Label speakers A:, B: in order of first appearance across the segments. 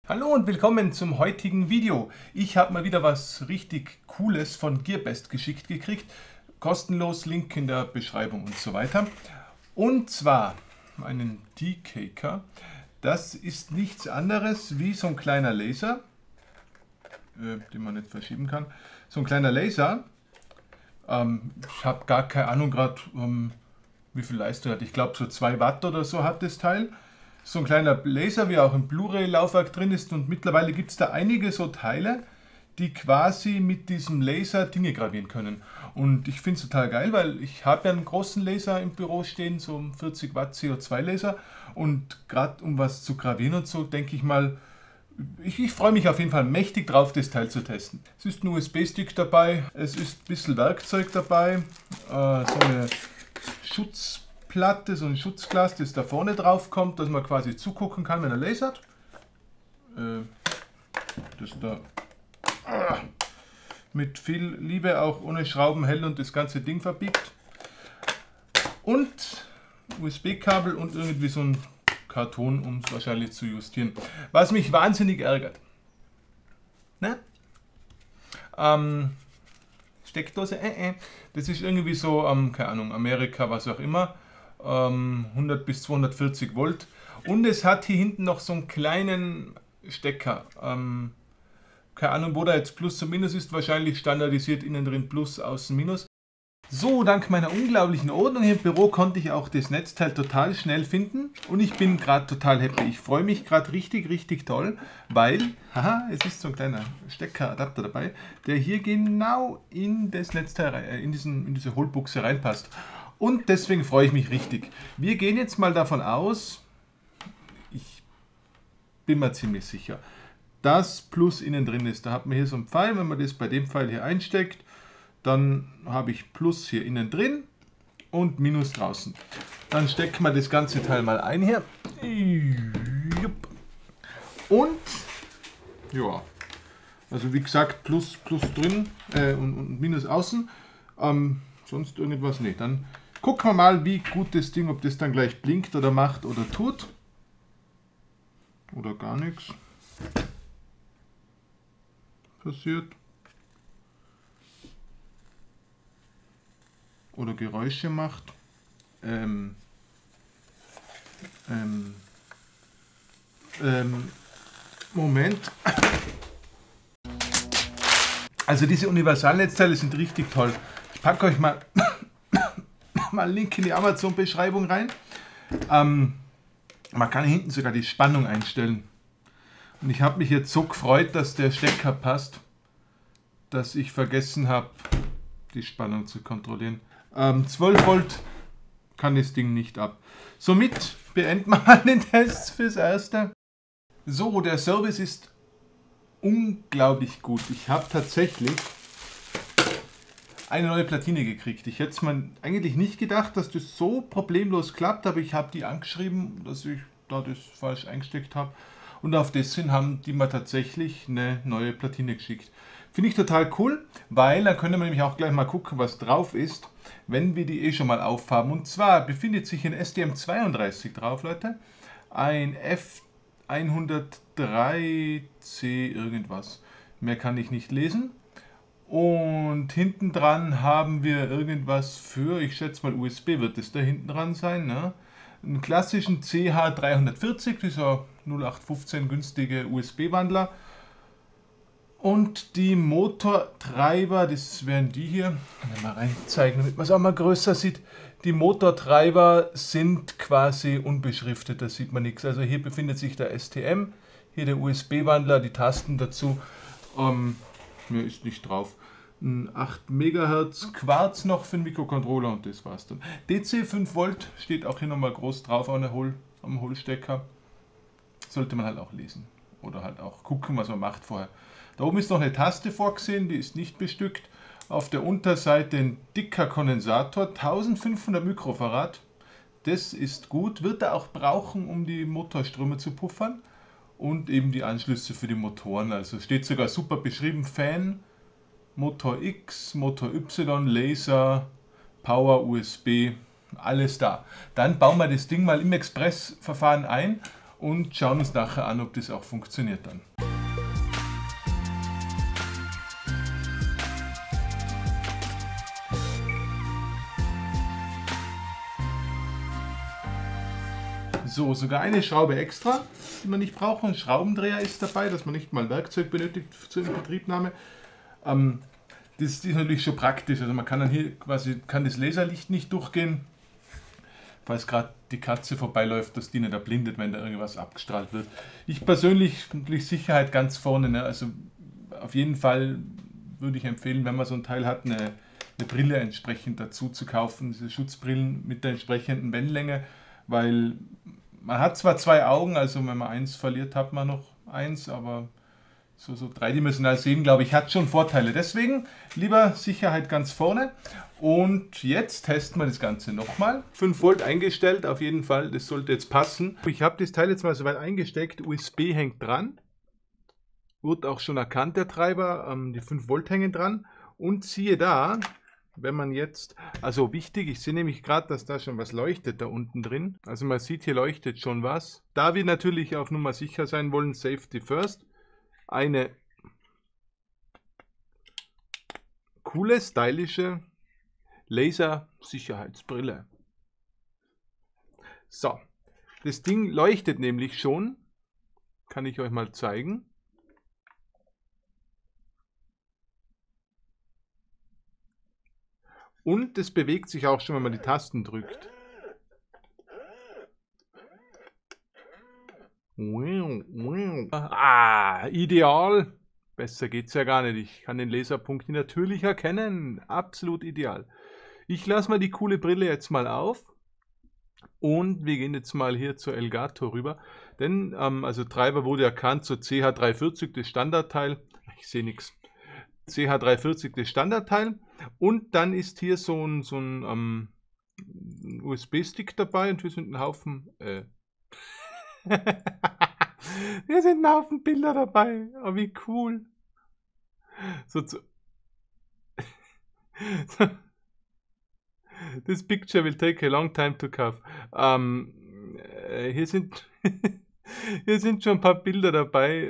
A: Hallo und willkommen zum heutigen Video. Ich habe mal wieder was richtig Cooles von GearBest geschickt gekriegt. Kostenlos, Link in der Beschreibung und so weiter. Und zwar einen Decaker. Das ist nichts anderes wie so ein kleiner Laser, den man nicht verschieben kann. So ein kleiner Laser. Ich habe gar keine Ahnung gerade, wie viel Leistung hat. Ich glaube so 2 Watt oder so hat das Teil. So ein kleiner Laser, wie auch im Blu-ray-Laufwerk drin ist, und mittlerweile gibt es da einige so Teile, die quasi mit diesem Laser Dinge gravieren können. Und ich finde es total geil, weil ich habe ja einen großen Laser im Büro stehen, so einen 40 Watt CO2-Laser, und gerade um was zu gravieren und so, denke ich mal, ich freue mich auf jeden Fall mächtig drauf, das Teil zu testen. Es ist ein USB-Stick dabei, es ist ein bisschen Werkzeug dabei, so eine Schutzplatte, so ein Schutzglas, das da vorne drauf kommt, dass man quasi zugucken kann, wenn er lasert. Das da mit viel Liebe auch ohne Schrauben hält und das ganze Ding verbiegt. Und USB-Kabel und irgendwie so ein Karton, um es wahrscheinlich zu justieren. Was mich wahnsinnig ärgert. Ne? Steckdose, das ist irgendwie so, keine Ahnung, Amerika, was auch immer, 100 bis 240 Volt. Und es hat hier hinten noch so einen kleinen Stecker. Keine Ahnung, wo da jetzt Plus und Minus ist, wahrscheinlich standardisiert innen drin Plus, außen Minus. So, dank meiner unglaublichen Ordnung hier im Büro konnte ich auch das Netzteil total schnell finden und ich bin gerade total happy. Ich freue mich gerade richtig, richtig toll, weil, haha, es ist so ein kleiner Steckeradapter dabei, der hier genau in das Netzteil, in diese Hohlbuchse reinpasst. Und deswegen freue ich mich richtig. Wir gehen jetzt mal davon aus, ich bin mir ziemlich sicher, dass Plus innen drin ist. Da hat man hier so einen Pfeil, wenn man das bei dem Pfeil hier einsteckt, dann habe ich Plus hier innen drin und Minus draußen. Dann stecken wir das ganze Teil mal ein hier. Und, ja, also wie gesagt, Plus drin und Minus außen. Sonst irgendwas, nee. Dann gucken wir mal, wie gut das Ding, ob das dann gleich blinkt oder macht oder tut. Oder gar nichts passiert. Oder Geräusche macht. Moment. Also diese Universalnetzteile sind richtig toll. Ich packe euch mal einen Link in die Amazon-Beschreibung rein. Man kann hinten sogar die Spannung einstellen. Und ich habe mich jetzt so gefreut, dass der Stecker passt, dass ich vergessen habe, die Spannung zu kontrollieren. 12 Volt kann das Ding nicht ab. Somit beenden wir mal den Test fürs Erste. So, der Service ist unglaublich gut. Ich habe tatsächlich eine neue Platine gekriegt. Ich hätte es mir eigentlich nicht gedacht, dass das so problemlos klappt, aber ich habe die angeschrieben, dass ich da das falsch eingesteckt habe. Und auf das hin haben die mir tatsächlich eine neue Platine geschickt. Finde ich total cool, weil dann können wir nämlich auch gleich mal gucken, was drauf ist, wenn wir die schon mal aufhaben. Und zwar befindet sich ein STM32 drauf, Leute. Ein F103C irgendwas. Mehr kann ich nicht lesen. Und hinten dran haben wir irgendwas für, ich schätze mal USB wird es da hinten dran sein, ne? Einen klassischen CH340, dieser 0815 günstige USB-Wandler. Und die Motortreiber, das wären die hier, kann ich mal reinzeigen, damit man es auch mal größer sieht. Die Motortreiber sind quasi unbeschriftet, da sieht man nichts. Also hier befindet sich der STM, hier der USB-Wandler, die Tasten dazu. Mehr ist nicht drauf. Ein 8 MHz Quarz noch für den Mikrocontroller und das war's dann. DC 5 Volt steht auch hier nochmal groß drauf am Hohlstecker. Sollte man halt auch lesen oder halt auch gucken, was man macht vorher. Da oben ist noch eine Taste vorgesehen, die ist nicht bestückt. Auf der Unterseite ein dicker Kondensator, 1500 Mikrofarad. Das ist gut, wird er auch brauchen, um die Motorströme zu puffern. Und eben die Anschlüsse für die Motoren. Also steht sogar super beschrieben, Fan, Motor X, Motor Y, Laser, Power, USB, alles da. Dann bauen wir das Ding mal im Expressverfahren ein und schauen uns nachher an, ob das auch funktioniert dann. So, sogar eine Schraube extra, die man nicht braucht. Ein Schraubendreher ist dabei, dass man nicht mal Werkzeug benötigt zur Inbetriebnahme. Das ist natürlich schon praktisch. Also man kann dann hier quasi das Laserlicht nicht durchgehen, falls gerade die Katze vorbeiläuft, dass die nicht erblindet, wenn da irgendwas abgestrahlt wird. Ich persönlich natürlich Sicherheit ganz vorne. Ne? Also auf jeden Fall würde ich empfehlen, wenn man so ein Teil hat, eine Brille entsprechend dazu zu kaufen. Diese Schutzbrillen mit der entsprechenden Wellenlänge, weil man hat zwar zwei Augen, also wenn man eins verliert, hat man noch eins, aber so dreidimensional sehen, glaube ich, hat schon Vorteile. Deswegen lieber Sicherheit ganz vorne. Und jetzt testen wir das Ganze nochmal. 5 Volt eingestellt, auf jeden Fall, das sollte jetzt passen. Ich habe das Teil jetzt mal so weit eingesteckt, USB hängt dran. Wird auch schon erkannt, der Treiber, die 5 Volt hängen dran. Und siehe da, wenn man jetzt, also wichtig, ich sehe nämlich gerade, dass da schon was leuchtet da unten drin. Also man sieht, hier leuchtet schon was. Da wir natürlich auf Nummer sicher sein wollen, Safety First, eine coole, stylische Laser-Sicherheitsbrille. So, das Ding leuchtet nämlich schon. Kann ich euch mal zeigen. Und es bewegt sich auch schon, wenn man die Tasten drückt. Ah, ideal. Besser geht's ja gar nicht. Ich kann den Laserpunkt natürlich erkennen. Absolut ideal. Ich lasse mal die coole Brille jetzt mal auf. Und wir gehen jetzt mal hier zur Elgato rüber. Denn, also Treiber wurde erkannt, so CH340, das Standardteil. Ich sehe nichts. CH340, das Standardteil. Und dann ist hier so ein USB-Stick dabei und wir sind ein Haufen. Hier sind ein Haufen Bilder dabei. Oh, wie cool. This picture will take a long time to cover. Hier sind hier sind schon ein paar Bilder dabei,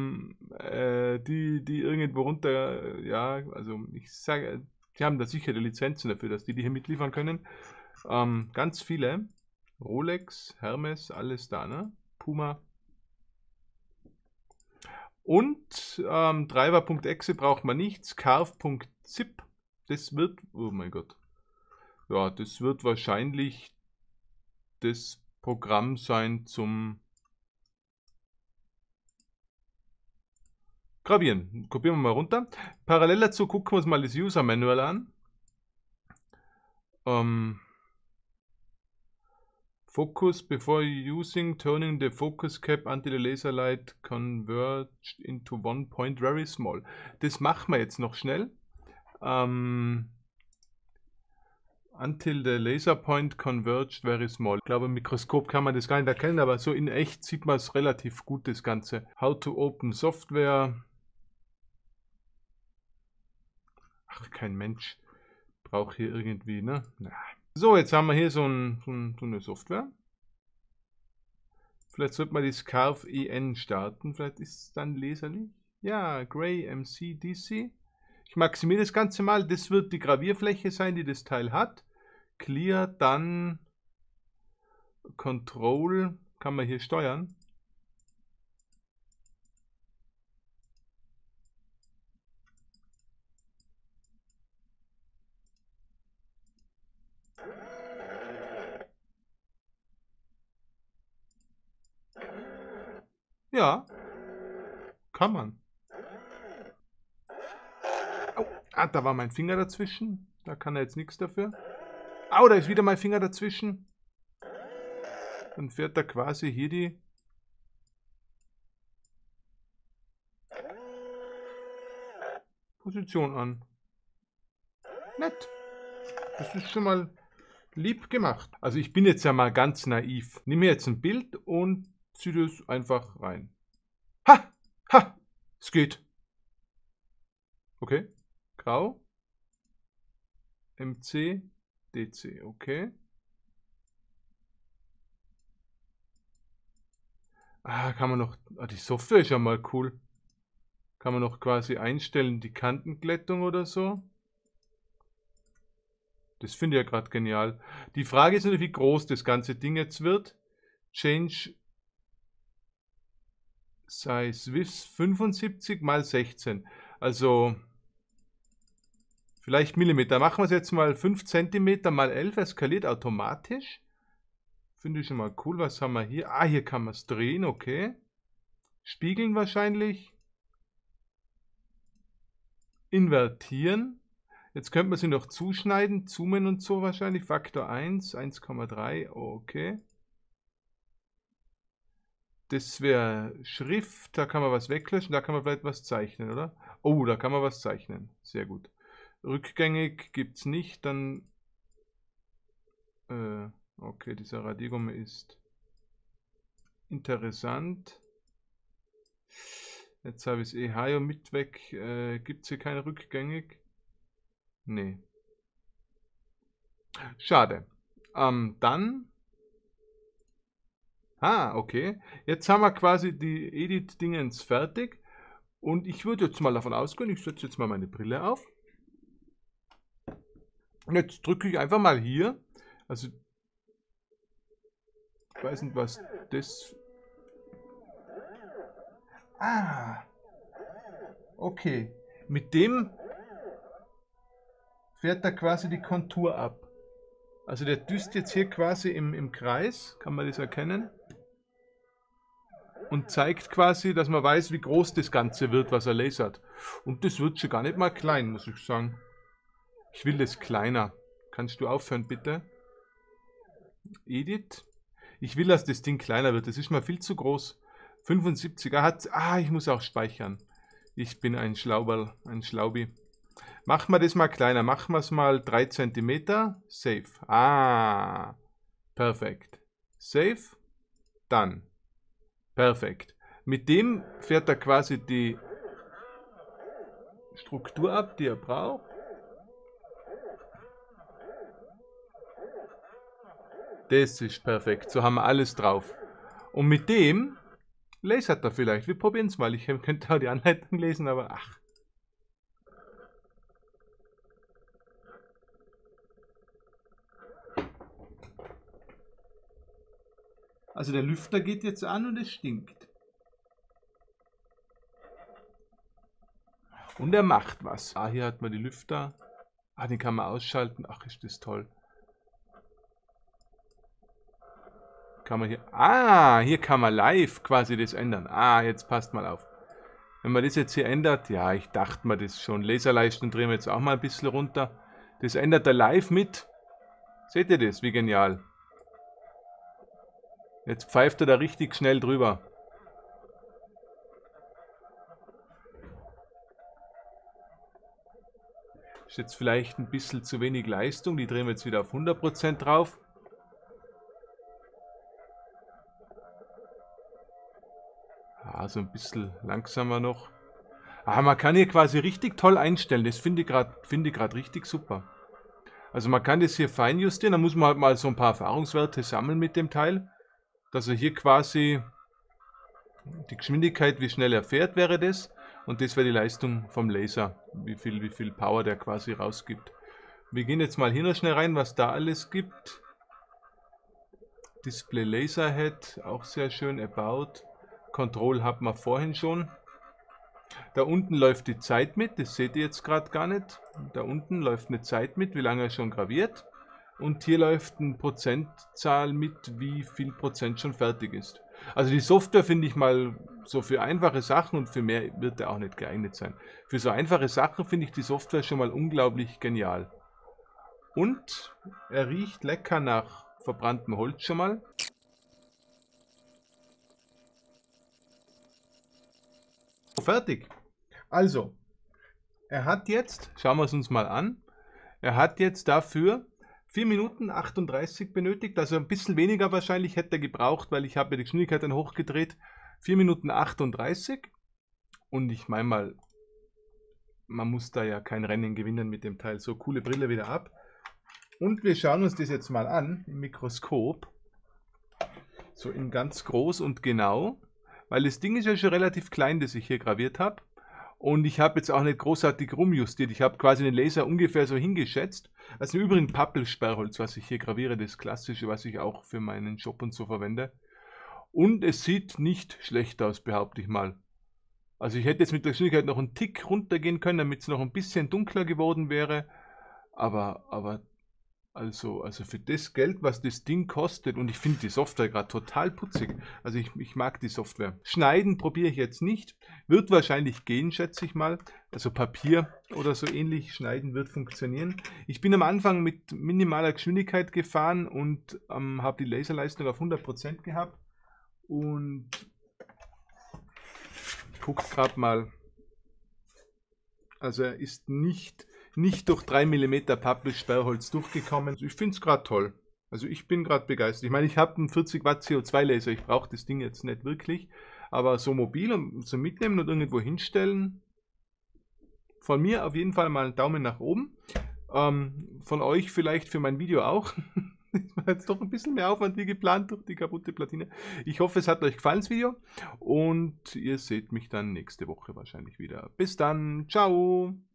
A: die irgendwo runter, ja, also ich sage, die haben da sicher die Lizenzen dafür, dass die hier mitliefern können. Ganz viele. Rolex, Hermes, alles da, ne? Puma. Und Treiber.exe braucht man nicht. Scarf.zip, das wird, oh mein Gott. Ja, das wird wahrscheinlich das Programm sein zum Gravieren. Kopieren wir mal runter. Parallel dazu gucken wir uns mal das User Manual an. Focus before using, turning the focus cap until the laser light converged into one point very small. Das machen wir jetzt noch schnell. Until the laser point converged very small. Ich glaube, im Mikroskop kann man das gar nicht erkennen, aber so in echt sieht man es relativ gut, das Ganze. How to open Software. Ach, kein Mensch braucht hier irgendwie, ne? Na. So, jetzt haben wir hier so eine Software. Vielleicht sollte man die Scarf EN starten. Vielleicht ist es dann leserlich. Ja, Gray MC DC. Ich maximiere das Ganze mal. Das wird die Gravierfläche sein, die das Teil hat. Clear, dann Control. Kann man hier steuern. Ja, kann man. Oh, da war mein Finger dazwischen. Da kann er jetzt nichts dafür. Au, da ist wieder mein Finger dazwischen. Dann fährt er quasi hier die Position an. Nett. Das ist schon mal lieb gemacht. Also ich bin jetzt ja mal ganz naiv. Nimm mir jetzt ein Bild und zieh das einfach rein. Ha! Ha! Es geht. Okay. Grau. MC. DC. Okay. Kann man noch, die Software ist ja mal cool. Kann man noch quasi einstellen, die Kantenglättung oder so. Das finde ich ja gerade genial. Die Frage ist natürlich, wie groß das ganze Ding jetzt wird. Change Size Width 75 mal 16. Also vielleicht Millimeter. Machen wir es jetzt mal 5 cm mal 11. Er skaliert automatisch. Finde ich schon mal cool. Was haben wir hier? Hier kann man es drehen. Okay. Spiegeln wahrscheinlich. Invertieren. Jetzt könnte man sie noch zuschneiden. Zoomen und so wahrscheinlich. Faktor 1, 1,3. Okay. Das wäre Schrift, da kann man was weglöschen, da kann man vielleicht was zeichnen, oder? Oh, da kann man was zeichnen. Sehr gut. Rückgängig gibt es nicht, dann... okay, dieser Radiergummi ist interessant. Jetzt habe ich es Hajo mit weg. Gibt es hier keine rückgängig? Nee. Schade. Dann... okay. Jetzt haben wir quasi die Edit-Dingens fertig. Und ich würde jetzt mal davon ausgehen, ich setze jetzt mal meine Brille auf. Und jetzt drücke ich einfach mal hier. Also, ich weiß nicht, was das... Okay. Mit dem fährt er quasi die Kontur ab. Also der düst jetzt hier quasi im Kreis, kann man das erkennen? Und zeigt quasi, dass man weiß, wie groß das Ganze wird, was er lasert. Und das wird schon gar nicht mal klein, muss ich sagen. Ich will das kleiner. Kannst du aufhören, bitte? Edit. Ich will, dass das Ding kleiner wird. Das ist mal viel zu groß. 75 hat... ich muss auch speichern. Ich bin ein Schlauberl, ein Schlaubi. Machen wir das mal kleiner. Machen wir es mal 3 cm. Save. Perfekt. Save. Dann. Perfekt. Mit dem fährt er quasi die Struktur ab, die er braucht. Das ist perfekt. So haben wir alles drauf. Und mit dem lasert er vielleicht. Wir probieren es mal. Ich könnte auch die Anleitung lesen, aber ach. Also der Lüfter geht jetzt an und es stinkt. Und er macht was. Hier hat man die Lüfter. Den kann man ausschalten. Ach, ist das toll. Kann man hier... hier kann man live quasi das ändern. Jetzt passt mal auf. Wenn man das jetzt hier ändert, ja, ich dachte mir das schon. Laserleisten drehen wir jetzt auch mal ein bisschen runter. Das ändert er live mit. Seht ihr das? Wie genial. Jetzt pfeift er da richtig schnell drüber. Ist jetzt vielleicht ein bisschen zu wenig Leistung. Die drehen wir jetzt wieder auf 100% drauf. So ein bisschen langsamer noch. Man kann hier quasi richtig toll einstellen. Das finde ich gerade richtig super. Also man kann das hier fein justieren. Da muss man halt mal so ein paar Erfahrungswerte sammeln mit dem Teil. Dass er hier quasi die Geschwindigkeit, wie schnell er fährt, wäre das. Und das wäre die Leistung vom Laser. Wie viel Power der quasi rausgibt. Wir gehen jetzt mal hier noch schnell rein, was da alles gibt. Display Laser Head, auch sehr schön. About. Control hat man vorhin schon. Da unten läuft die Zeit mit, das seht ihr jetzt gerade gar nicht. Da unten läuft eine Zeit mit, wie lange er schon graviert. Und hier läuft eine Prozentzahl mit, wie viel Prozent schon fertig ist. Also die Software finde ich mal so für einfache Sachen, und für mehr wird er auch nicht geeignet sein. Für so einfache Sachen finde ich die Software schon mal unglaublich genial. Und er riecht lecker nach verbranntem Holz schon mal. Fertig. Also, er hat jetzt, schauen wir es uns mal an, er hat jetzt dafür 4 Minuten 38 benötigt, also ein bisschen weniger wahrscheinlich hätte er gebraucht, weil ich habe die Geschwindigkeit dann hochgedreht. 4 Minuten 38 und ich meine mal, man muss da ja kein Rennen gewinnen mit dem Teil. So, coole Brille wieder ab. Und wir schauen uns das jetzt mal an im Mikroskop. So in ganz groß und genau. Weil das Ding ist ja schon relativ klein, das ich hier graviert habe. Und ich habe jetzt auch nicht großartig rumjustiert. Ich habe quasi den Laser ungefähr so hingeschätzt. Also im Übrigen Pappelsperrholz, was ich hier graviere, das klassische, was ich auch für meinen Job und so verwende. Und es sieht nicht schlecht aus, behaupte ich mal. Also ich hätte jetzt mit der Geschwindigkeit noch einen Tick runtergehen können, damit es noch ein bisschen dunkler geworden wäre. Aber also für das Geld, was das Ding kostet, und ich finde die Software gerade total putzig. Also ich mag die Software. Schneiden probiere ich jetzt nicht. Wird wahrscheinlich gehen, schätze ich mal. Also Papier oder so ähnlich schneiden wird funktionieren. Ich bin am Anfang mit minimaler Geschwindigkeit gefahren und habe die Laserleistung auf 100% gehabt. Und guckt gerade mal. Also er ist nicht durch 3 mm Pappelsperrholz durchgekommen. Ich finde es gerade toll. Also ich bin gerade begeistert. Ich meine, ich habe einen 40 Watt CO2 Laser. Ich brauche das Ding jetzt nicht wirklich. Aber so mobil und so mitnehmen und irgendwo hinstellen. Von mir auf jeden Fall mal einen Daumen nach oben. Von euch vielleicht für mein Video auch. Das war jetzt doch ein bisschen mehr Aufwand wie geplant durch die kaputte Platine. Ich hoffe, es hat euch gefallen, das Video. Und ihr seht mich dann nächste Woche wahrscheinlich wieder. Bis dann. Ciao.